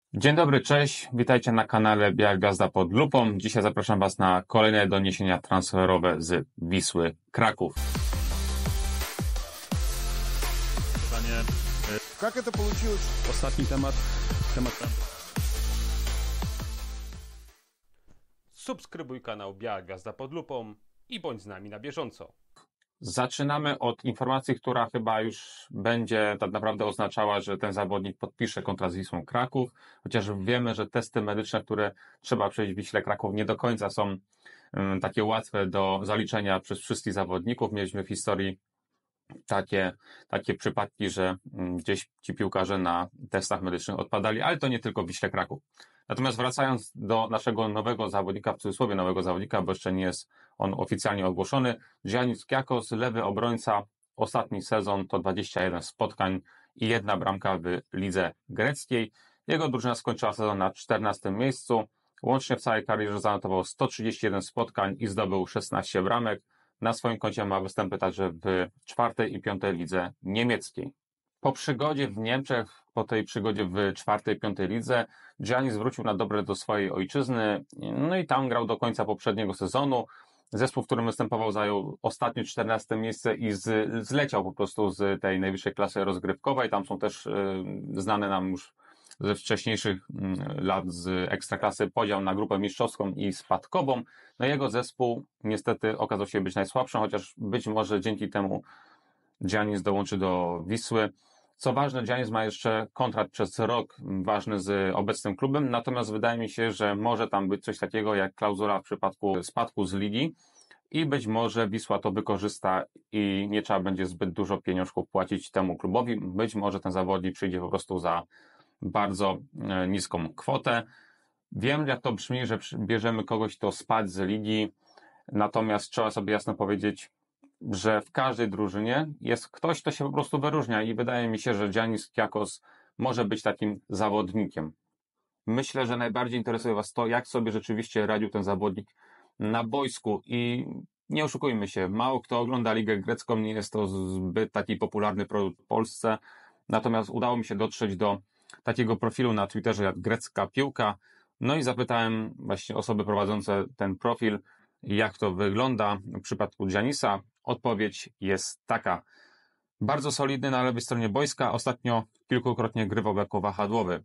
Dzień dobry, cześć. Witajcie na kanale Biała Gwiazda pod lupą. Dzisiaj zapraszam Was na kolejne doniesienia transferowe z Wisły Kraków. Как это получилось? Ostatni temat. Subskrybuj kanał Biała Gwiazda pod lupą i bądź z nami na bieżąco. Zaczynamy od informacji, która chyba już będzie tak naprawdę oznaczała, że ten zawodnik podpisze kontrakt z Wisłą Kraków, chociaż wiemy, że testy medyczne, które trzeba przejść w Wiśle Kraków, nie do końca są takie łatwe do zaliczenia przez wszystkich zawodników. Mieliśmy w historii takie przypadki, że gdzieś ci piłkarze na testach medycznych odpadali, ale to nie tylko w Wiśle Kraków. Natomiast wracając do naszego nowego zawodnika, w cudzysłowie nowego zawodnika, bo jeszcze nie jest on oficjalnie ogłoszony, Giannis Kyriakos, lewy obrońca, ostatni sezon to 21 spotkań i 1 bramka w lidze greckiej. Jego drużyna skończyła sezon na 14 miejscu. Łącznie w całej karierze zanotował 131 spotkań i zdobył 16 bramek. Na swoim koncie ma występy także w 4. i 5. lidze niemieckiej. Po przygodzie w Niemczech, po tej przygodzie w 4. i 5. lidze, Giannis wrócił na dobre do swojej ojczyzny, no i tam grał do końca poprzedniego sezonu. Zespół, w którym występował, zajął ostatnie 14. miejsce i zleciał po prostu z tej najwyższej klasy rozgrywkowej. Tam są też znane nam już ze wcześniejszych lat z Ekstraklasy podział na grupę mistrzowską i spadkową. No jego zespół niestety okazał się być najsłabszym, chociaż być może dzięki temu Giannis dołączy do Wisły. Co ważne, Giannis ma jeszcze kontrakt przez rok ważny z obecnym klubem, natomiast wydaje mi się, że może tam być coś takiego jak klauzula w przypadku spadku z ligi i być może Wisła to wykorzysta i nie trzeba będzie zbyt dużo pieniążków płacić temu klubowi. Być może ten zawodnik przyjdzie po prostu za bardzo niską kwotę. Wiem, jak to brzmi, że bierzemy kogoś, kto spadł z ligi, natomiast trzeba sobie jasno powiedzieć, że w każdej drużynie jest ktoś, kto się po prostu wyróżnia i wydaje mi się, że Giannis Kyriakos może być takim zawodnikiem. Myślę, że najbardziej interesuje Was to, jak sobie rzeczywiście radził ten zawodnik na boisku i nie oszukujmy się, mało kto ogląda Ligę Grecką, nie jest to zbyt taki popularny produkt w Polsce, natomiast udało mi się dotrzeć do takiego profilu na Twitterze jak Grecka Piłka, no i zapytałem właśnie osoby prowadzące ten profil, jak to wygląda w przypadku Giannisa. Odpowiedź jest taka. Bardzo solidny na lewej stronie boiska, ostatnio kilkukrotnie grywał jako wahadłowy.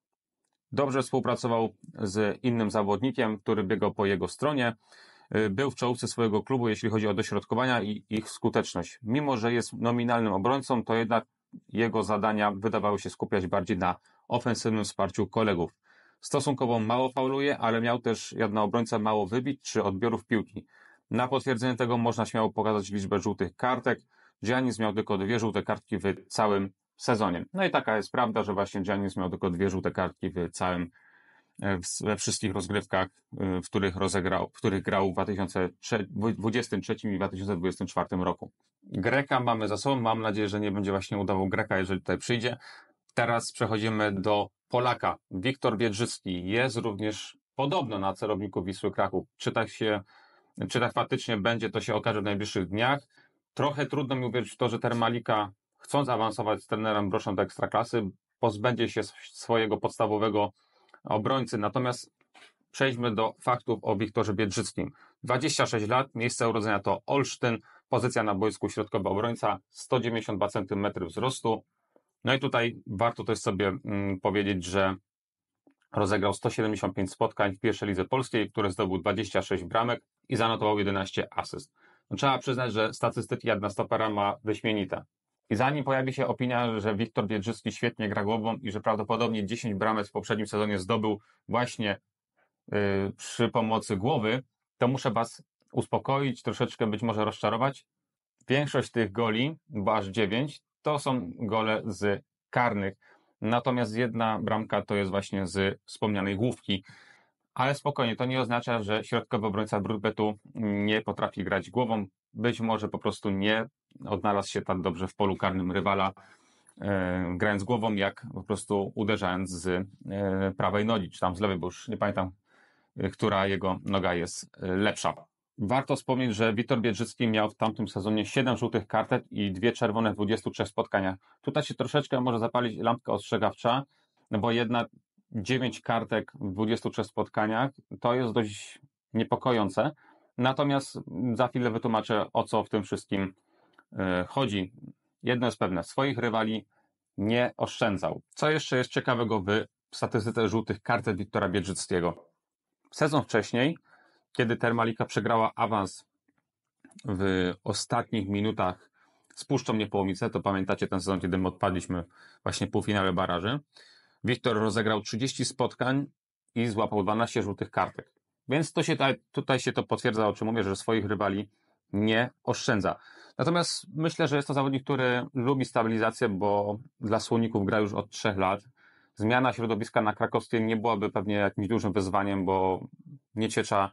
Dobrze współpracował z innym zawodnikiem, który biegał po jego stronie. Był w czołówce swojego klubu, jeśli chodzi o dośrodkowania i ich skuteczność. Mimo że jest nominalnym obrońcą, to jednak jego zadania wydawały się skupiać bardziej na ofensywnym wsparciu kolegów. Stosunkowo mało fauluje, ale miał też jak na obrońcę mało wybić czy odbiorów piłki. Na potwierdzenie tego można śmiało pokazać liczbę żółtych kartek. Giannis miał tylko 2 żółte kartki w całym sezonie. No i taka jest prawda, że właśnie Giannis miał tylko 2 żółte kartki we wszystkich rozgrywkach, w których grał w 2023 i 2024 roku. Greka mamy za sobą, mam nadzieję, że nie będzie właśnie udawał Greka, jeżeli tutaj przyjdzie. Teraz przechodzimy do Polaka. Wiktor Biedrzycki jest również podobno na celowniku Wisły Kraków. Czy tak faktycznie będzie, to się okaże w najbliższych dniach. Trochę trudno mi uwierzyć w to, że Termalika, chcąc awansować z trenerem Broszą do Ekstraklasy, pozbędzie się swojego podstawowego obrońcy. Natomiast przejdźmy do faktów o Wiktorze Biedrzyckim. 26 lat, miejsce urodzenia to Olsztyn, pozycja na boisku środkowy obrońca, 192 cm wzrostu. No i tutaj warto też sobie powiedzieć, że rozegrał 175 spotkań w pierwszej lidze polskiej, w której zdobył 26 bramek i zanotował 11 asyst. No, trzeba przyznać, że statystyki jak na stopera ma wyśmienite. I zanim pojawi się opinia, że Wiktor Biedrzycki świetnie gra głową i że prawdopodobnie 10 bramek w poprzednim sezonie zdobył właśnie przy pomocy głowy, to muszę Was uspokoić, troszeczkę być może rozczarować. Większość tych goli, bo aż 9, to są gole z karnych. Natomiast 1 bramka to jest właśnie z wspomnianej główki. Ale spokojnie, to nie oznacza, że środkowy obrońca Brudbetu nie potrafi grać głową. Być może po prostu nie odnalazł się tak dobrze w polu karnym rywala, grając głową, jak po prostu uderzając z prawej nogi, czy tam z lewej, bo już nie pamiętam, która jego noga jest lepsza. Warto wspomnieć, że Wiktor Biedrzycki miał w tamtym sezonie 7 żółtych kartek i 2 czerwone w 23 spotkaniach. Tutaj się troszeczkę może zapalić lampka ostrzegawcza, no bo jednak 9 kartek w 23 spotkaniach to jest dość niepokojące. Natomiast za chwilę wytłumaczę, o co w tym wszystkim chodzi. Jedno jest pewne, swoich rywali nie oszczędzał. Co jeszcze jest ciekawego w statystyce żółtych kartek Wiktora Biedrzyckiego? Sezon wcześniej, kiedy Termalika przegrała awans w ostatnich minutach z Puszczą Niepołomice, to pamiętacie ten sezon, kiedy my odpadliśmy właśnie w półfinale baraży, Wiktor rozegrał 30 spotkań i złapał 12 żółtych kartek. Więc to się tutaj się to potwierdza, o czym mówię, że swoich rywali nie oszczędza. Natomiast myślę, że jest to zawodnik, który lubi stabilizację, bo dla Słoników gra już od 3 lat. Zmiana środowiska na krakowskie nie byłaby pewnie jakimś dużym wyzwaniem, bo Nieciecza,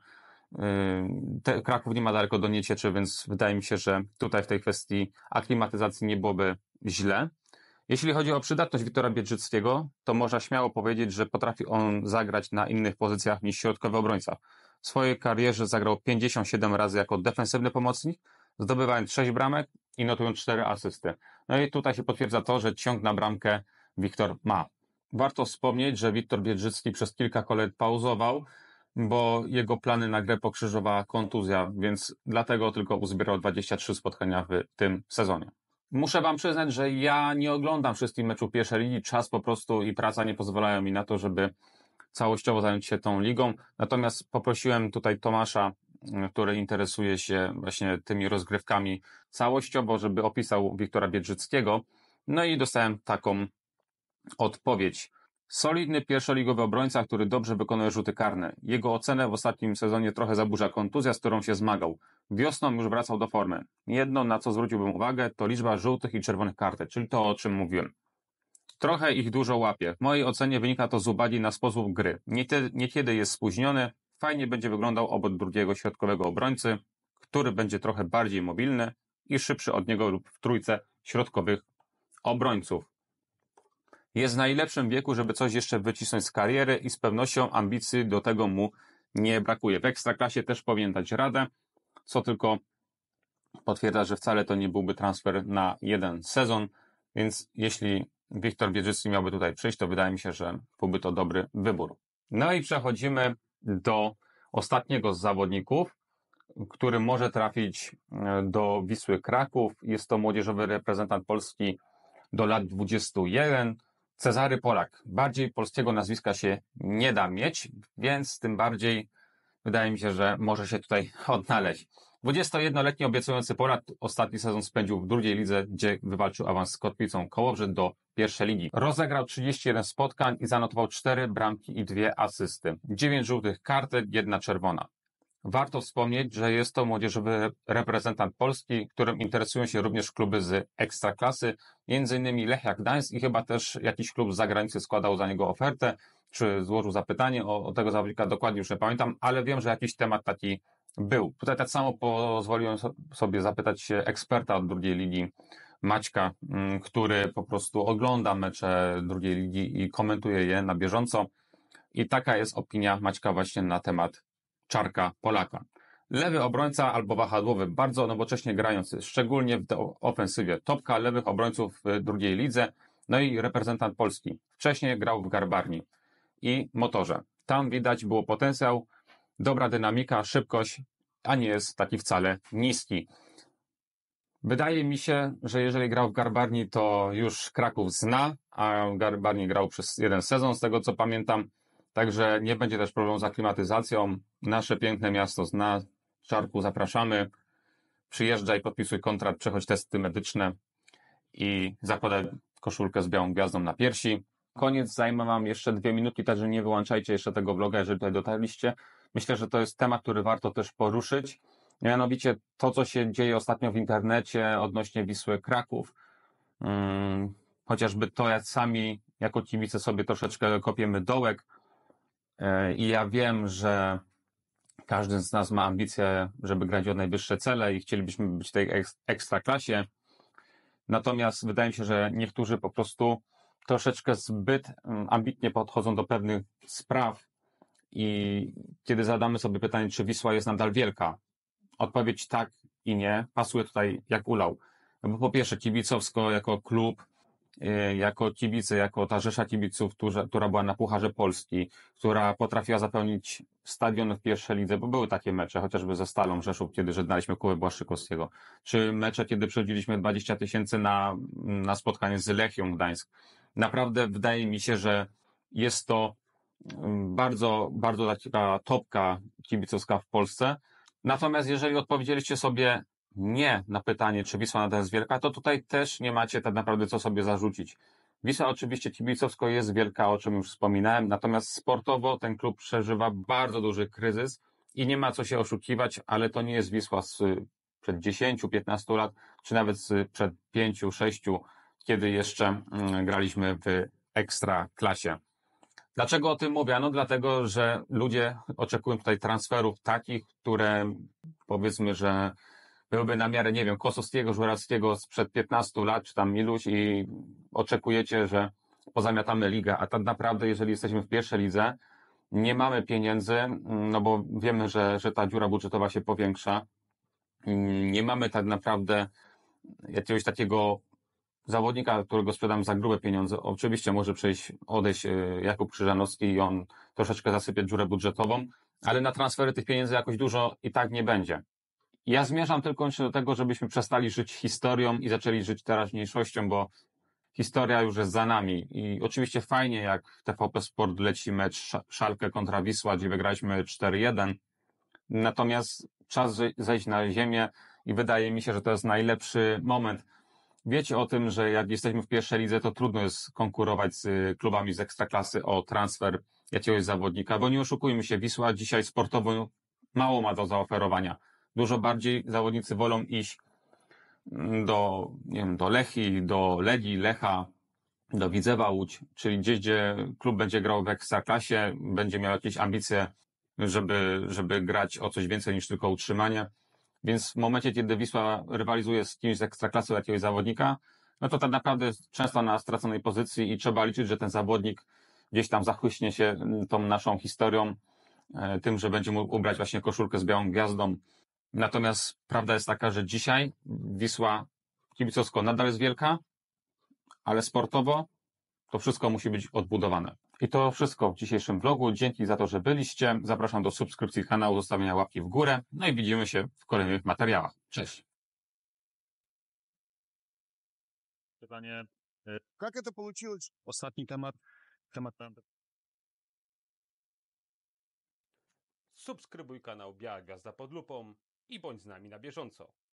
Kraków nie ma daleko do Niecieczy, więc wydaje mi się, że tutaj w tej kwestii aklimatyzacji nie byłoby źle. Jeśli chodzi o przydatność Wiktora Biedrzyckiego, to można śmiało powiedzieć, że potrafi on zagrać na innych pozycjach niż środkowy obrońca. W swojej karierze zagrał 57 razy jako defensywny pomocnik, zdobywając 6 bramek i notując 4 asysty. No i tutaj się potwierdza to, że ciąg na bramkę Wiktor ma. Warto wspomnieć, że Wiktor Biedrzycki przez kilka kolejek pauzował, bo jego plany na grę pokrzyżowała kontuzja, więc dlatego tylko uzbierał 23 spotkania w tym sezonie. Muszę wam przyznać, że ja nie oglądam wszystkich meczów pierwszej ligi. Czas po prostu i praca nie pozwalają mi na to, żeby całościowo zająć się tą ligą. Natomiast poprosiłem tutaj Tomasza, który interesuje się właśnie tymi rozgrywkami całościowo, żeby opisał Wiktora Biedrzyckiego. No i dostałem taką odpowiedź. Solidny pierwszoligowy obrońca, który dobrze wykonuje rzuty karne. Jego ocenę w ostatnim sezonie trochę zaburza kontuzja, z którą się zmagał. Wiosną już wracał do formy. Jedno, na co zwróciłbym uwagę, to liczba żółtych i czerwonych kartek, czyli to, o czym mówiłem. Trochę ich dużo łapie. W mojej ocenie wynika to z uwagi na sposób gry. Niekiedy jest spóźniony, fajnie będzie wyglądał obok drugiego środkowego obrońcy, który będzie trochę bardziej mobilny i szybszy od niego lub w trójce środkowych obrońców. Jest w najlepszym wieku, żeby coś jeszcze wycisnąć z kariery i z pewnością ambicji do tego mu nie brakuje. W Ekstraklasie też powinien dać radę, co tylko potwierdza, że wcale to nie byłby transfer na jeden sezon, więc jeśli Wiktor Biedrzycki miałby tutaj przyjść, to wydaje mi się, że byłby to dobry wybór. No i przechodzimy do ostatniego z zawodników, który może trafić do Wisły Kraków. Jest to młodzieżowy reprezentant Polski do lat 21, Cezary Polak. Bardziej polskiego nazwiska się nie da mieć, więc tym bardziej wydaje mi się, że może się tutaj odnaleźć. 21-letni obiecujący Polak ostatni sezon spędził w drugiej lidze, gdzie wywalczył awans z Kotwicą Kołobrzeg do pierwszej ligi. Rozegrał 31 spotkań i zanotował 4 bramki i 2 asysty. 9 żółtych kartek, 1 czerwona. Warto wspomnieć, że jest to młodzieżowy reprezentant Polski, którym interesują się również kluby z Ekstraklasy, m.in. Lechia Gdańsk i chyba też jakiś klub z zagranicy składał za niego ofertę, czy złożył zapytanie o tego zawodnika, dokładnie już nie pamiętam, ale wiem, że jakiś temat taki był. Tutaj tak samo pozwoliłem sobie zapytać się eksperta od drugiej ligi, Maćka, który po prostu ogląda mecze drugiej ligi i komentuje je na bieżąco. I taka jest opinia Maćka właśnie na temat Czarka Polaka. Lewy obrońca albo wahadłowy, bardzo nowocześnie grający, szczególnie w ofensywie. Topka lewych obrońców w drugiej lidze, no i reprezentant Polski. Wcześniej grał w Garbarni i Motorze. Tam widać było potencjał, dobra dynamika, szybkość, a nie jest taki wcale niski. Wydaje mi się, że jeżeli grał w Garbarni, to już Kraków zna, a Garbarni grał przez jeden sezon, z tego co pamiętam. Także nie będzie też problemu z aklimatyzacją. Nasze piękne miasto zna. Czarku, zapraszamy. Przyjeżdżaj, podpisuj kontrakt, przechodź testy medyczne i zakładaj koszulkę z białą gwiazdą na piersi. Koniec, zajmę wam jeszcze 2 minutki, także nie wyłączajcie jeszcze tego vloga, jeżeli tutaj dotarliście. Myślę, że to jest temat, który warto też poruszyć. Mianowicie to, co się dzieje ostatnio w internecie odnośnie Wisły Kraków. Chociażby to, jak sami jako kibice sobie troszeczkę kopiemy dołek. I ja wiem, że każdy z nas ma ambicje, żeby grać o najwyższe cele i chcielibyśmy być w tej ekstraklasie. Natomiast wydaje mi się, że niektórzy po prostu troszeczkę zbyt ambitnie podchodzą do pewnych spraw i kiedy zadamy sobie pytanie, czy Wisła jest nadal wielka, odpowiedź tak i nie pasuje tutaj jak ulał. No bo po pierwsze kibicowsko jako klub jako kibice, jako ta rzesza kibiców, która była na Pucharze Polski, która potrafiła zapełnić stadion w pierwszej lidze, bo były takie mecze, chociażby ze Stalą Rzeszów, kiedy żegnaliśmy Kubę Błaszczykowskiego, czy mecze, kiedy przychodziliśmy 20 tysięcy na spotkanie z Lechią Gdańsk. Naprawdę wydaje mi się, że jest to bardzo, bardzo taka topka kibicowska w Polsce. Natomiast jeżeli odpowiedzieliście sobie nie na pytanie, czy Wisła nadal jest wielka, to tutaj też nie macie tak naprawdę co sobie zarzucić. Wisła oczywiście kibicowsko jest wielka, o czym już wspominałem, natomiast sportowo ten klub przeżywa bardzo duży kryzys i nie ma co się oszukiwać, ale to nie jest Wisła przed 10-15 lat, czy nawet przed 5-6, kiedy jeszcze graliśmy w Ekstraklasie. Dlaczego o tym mówię? No dlatego, że ludzie oczekują tutaj transferów takich, które powiedzmy, że byłyby na miarę, nie wiem, Kosowskiego, Żurawskiego sprzed 15 lat, czy tam iluś i oczekujecie, że pozamiatamy ligę, a tak naprawdę, jeżeli jesteśmy w pierwszej lidze, nie mamy pieniędzy, no bo wiemy, że ta dziura budżetowa się powiększa. Nie mamy tak naprawdę jakiegoś takiego zawodnika, którego sprzedam za grube pieniądze. Oczywiście może odejść Jakub Krzyżanowski i on troszeczkę zasypie dziurę budżetową, ale na transfery tych pieniędzy jakoś dużo i tak nie będzie. Ja zmierzam tylko do tego, żebyśmy przestali żyć historią i zaczęli żyć teraźniejszością, bo historia już jest za nami. I oczywiście fajnie, jak w TVP Sport leci mecz Schalke kontra Wisła, gdzie wygraliśmy 4-1. Natomiast czas zejść na ziemię i wydaje mi się, że to jest najlepszy moment. Wiecie o tym, że jak jesteśmy w pierwszej lidze, to trudno jest konkurować z klubami z ekstraklasy o transfer jakiegoś zawodnika, bo nie oszukujmy się, Wisła dzisiaj sportowo mało ma do zaoferowania. Dużo bardziej zawodnicy wolą iść nie wiem, do Lechii, do Legii, Lecha, do Widzewa Łódź, czyli gdzieś, gdzie klub będzie grał w ekstraklasie, będzie miał jakieś ambicje, żeby grać o coś więcej niż tylko utrzymanie. Więc w momencie, kiedy Wisła rywalizuje z kimś z ekstraklasy jakiegoś zawodnika, no to tak naprawdę jest często na straconej pozycji i trzeba liczyć, że ten zawodnik gdzieś tam zachłyśnie się tą naszą historią, tym, że będzie mógł ubrać właśnie koszulkę z białą gwiazdą. Natomiast prawda jest taka, że dzisiaj Wisła kibicowsko nadal jest wielka, ale sportowo to wszystko musi być odbudowane. I to wszystko w dzisiejszym vlogu. Dzięki za to, że byliście. Zapraszam do subskrypcji kanału, zostawienia łapki w górę. No i widzimy się w kolejnych materiałach. Cześć. Pytanie, Как это получилось? ostatni temat ten. Subskrybuj kanał Biała Gwiazda pod lupą i bądź z nami na bieżąco.